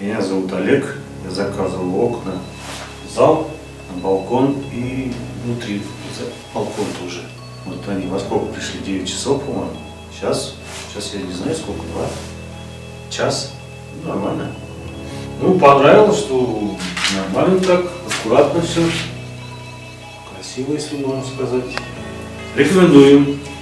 Меня зовут Олег, я заказывал окна, зал, балкон и внутри балкон тоже. Вот они во сколько пришли? 9 часов, по-моему. Сейчас я не знаю сколько, 2 час. Ну, нормально. Ну, понравилось, что нормально так, аккуратно все. Красиво, если можно сказать. Рекомендуем.